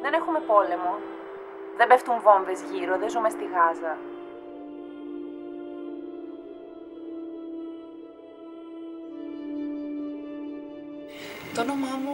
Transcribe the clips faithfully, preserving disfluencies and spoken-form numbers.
Δεν έχουμε πόλεμο. Δεν πέφτουν βόμβες γύρω, δεν ζούμε στη Γάζα. Το όνομά μου...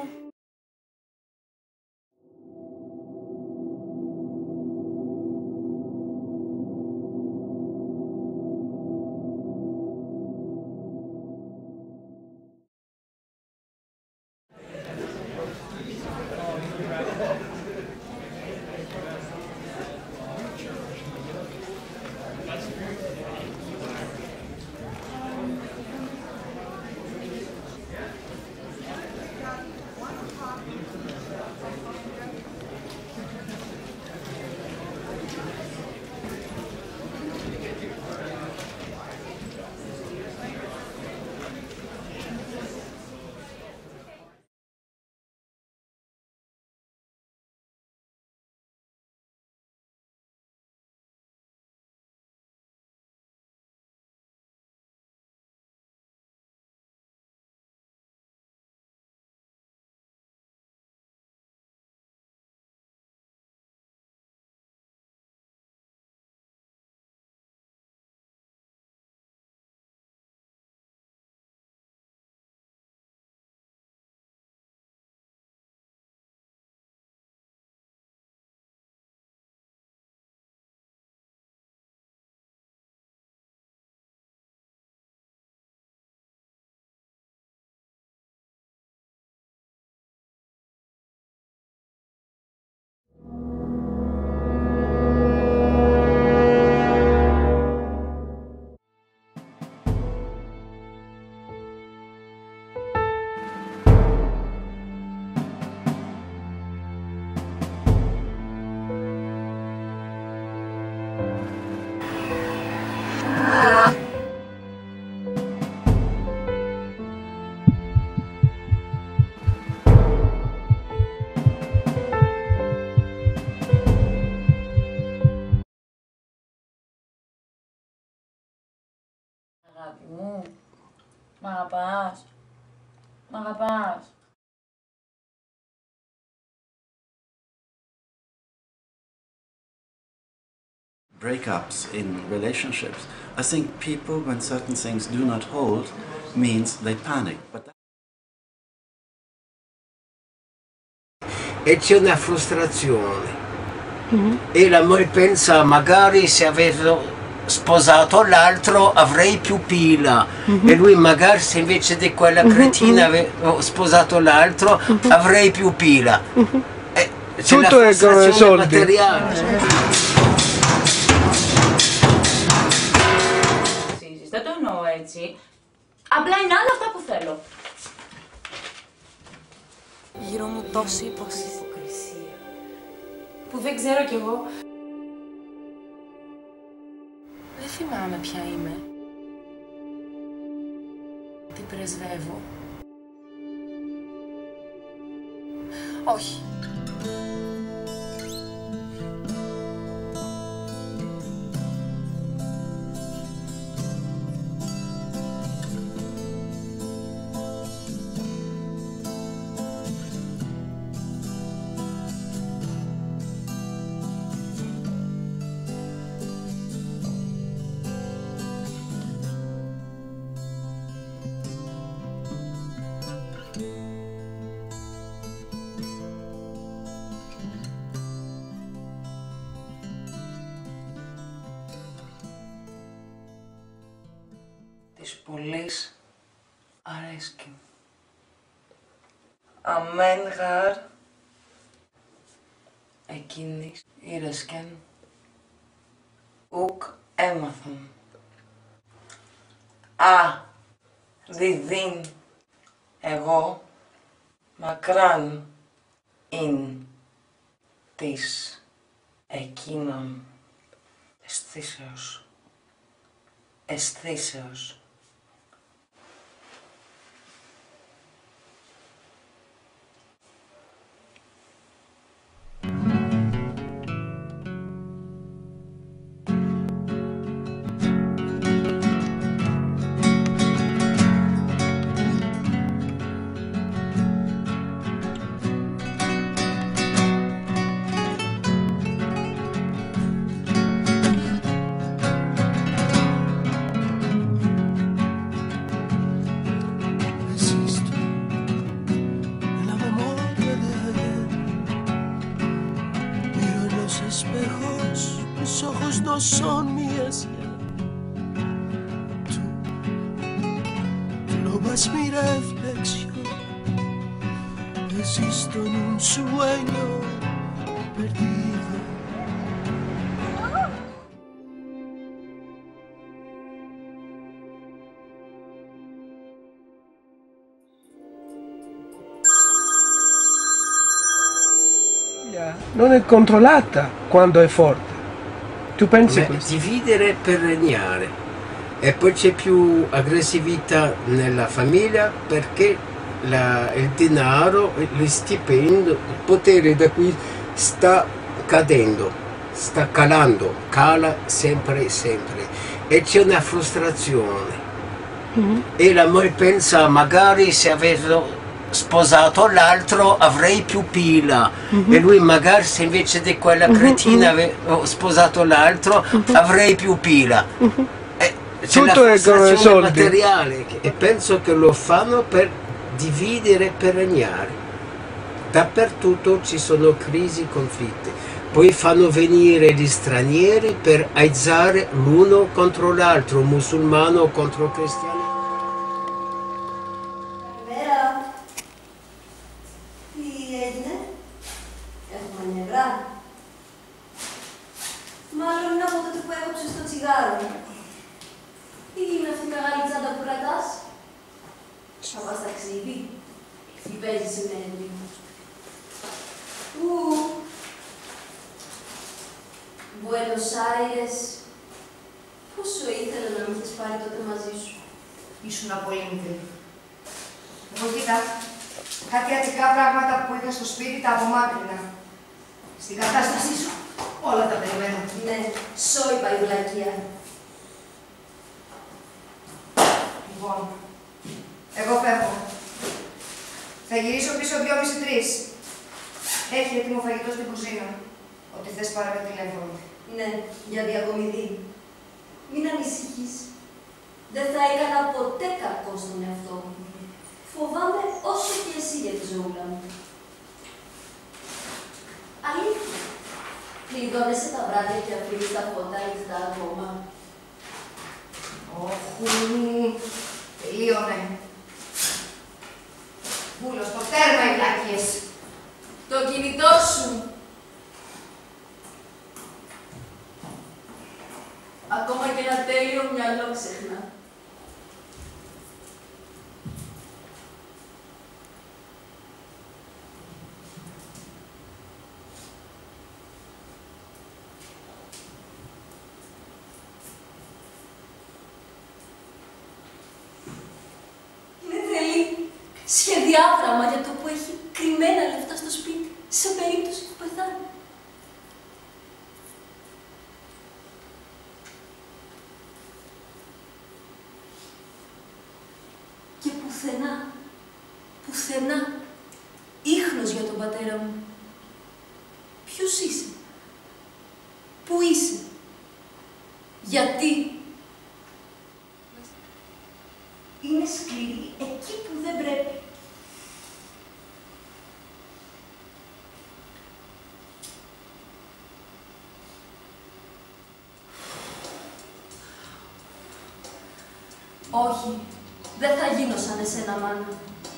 Αγάπη μου, μ' αγαπάς, μ' αγαπάς. Breakups in relationships. I think people, when certain things do not hold, means they panic. But e c'è una frustrazione. Mm-hmm. E l'amore pensa, magari se avevo sposato l'altro avrei più pila, mm-hmm. e lui magari se invece di quella cretina mm-hmm. avevo sposato l'altro mm-hmm. avrei più pila. Mm-hmm. E c'è tutto la è come soldi materiale. Δεν το εννοώ έτσι. Απλά είναι άλλα αυτά που θέλω. Γύρω μου τόση υποκρισία που δεν ξέρω κι εγώ. Δεν θυμάμαι ποια είμαι. Τι πρεσβεύω. Όχι. Της πολλής αρέσκει. Αμέν γαρ εκείνης ήρεσκεν ουκ έμαθαν. Α, διδύν εγώ μακράν ειν της εκείνον αισθήσεως. Αισθήσεως. son mías ya. Tú, tú no vas mi reflexión. Existo en un sueño perdido. Non è controllata quando è forte. Tu pensi Beh, questo? dividere per regnare. E poi c'è più aggressività nella famiglia perché la, il denaro, lo stipendio, il potere da cui sta cadendo, sta calando, cala sempre e sempre. E c'è una frustrazione. Mm-hmm. E l'amore pensa magari se avevo sposato l'altro avrei più pila, mm-hmm. e lui magari se invece di quella cretina mm-hmm. avevo sposato l'altro mm-hmm. avrei più pila. Mm-hmm. E c'è tutto la frustrazione è materiale e penso che lo fanno per dividere, per regnare. Dappertutto ci sono crisi, conflitti, poi fanno venire gli stranieri per aizzare l'uno contro l'altro, musulmano contro cristiano. Μάλλον είναι από τότε που έκοψες το τσιγάρο. Τι είναι αυτή η μεγάλη τσάντα που κρατάς? Θα πας ταξίδι ή παίζεις συνέδριο? Πού? Μπουένος Άιρες. Πόσο ήθελα να με είχες πάρει τότε μαζί σου. Ήσουν πολύ μικρή. Εγώ κοίτα, κάτι αττικά πράγματα που είχα στο σπίτι τα απομάκρυνα. Στην κατάστασή σου. Όλα τα περιμένω. Ναι, σώ είπα η βλακεία. Λοιπόν, εγώ φεύγω. Θα γυρίσω πίσω δυόμιση τρεις. Έχει έτοιμο φαγητό στην κουζίνα. Ό,τι θες πάρε με τηλέφωνο. Ναι, για διακομιδή. Μην ανησυχείς. Δεν θα έκανα ποτέ κακό στον εαυτό μου. Φοβάμαι όσο και εσύ για τη ζωούλα μου. Αλήθεια. Κλειδώνεσαι τα βράδια και αφήνεις τα φώτα ανοιχτά ακόμα. Όχι, τελείωνε. Βούλο στο τέρμα οι βλάκιες. Το κινητό σου. Ακόμα και ένα τέλειο μυαλό ξεχνά. Σχεδιάγραμμα για το που έχει κρυμμένα λεφτά στο σπίτι, σε περίπτωση που πεθάνει. Και πουθενά, πουθενά, ίχνος για τον πατέρα μου. Ποιος είσαι? Πού είσαι? Γιατί? Είναι σκληρή εκεί που δεν πρέπει. Όχι, δεν θα γίνω σαν εσένα, μάνα.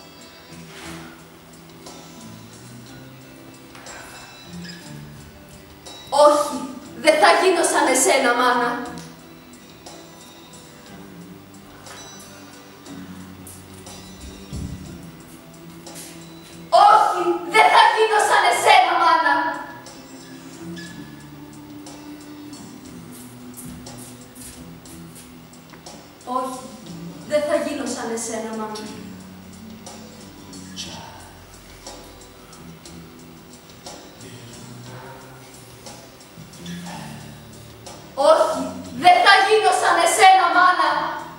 Όχι, δεν θα γίνω σαν εσένα, μάνα. Όχι, δεν θα γίνω σαν εσένα, μάνα. Όχι, δεν θα γίνω σαν εσένα, μάνα. Όχι, δεν θα γίνω σαν εσένα, μάνα.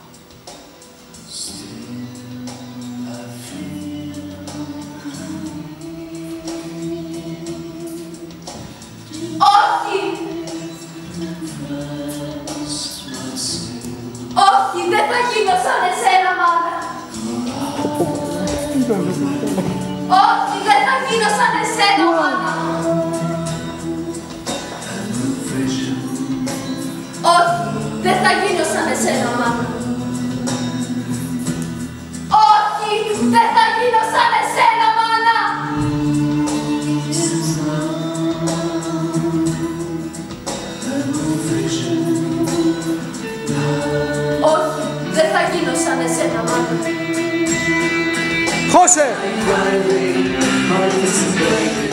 Όχι! Όχι, δεν θα γίνω σαν εσένα, μάνα. Όχι, δεν θα γίνω σαν εσένα, μάνα. εσένα, μάνα. Όχι, δεν θα γίνω σαν εσένα, μάνα. Όχι, δεν θα γίνω σαν εσένα, μάνα. José!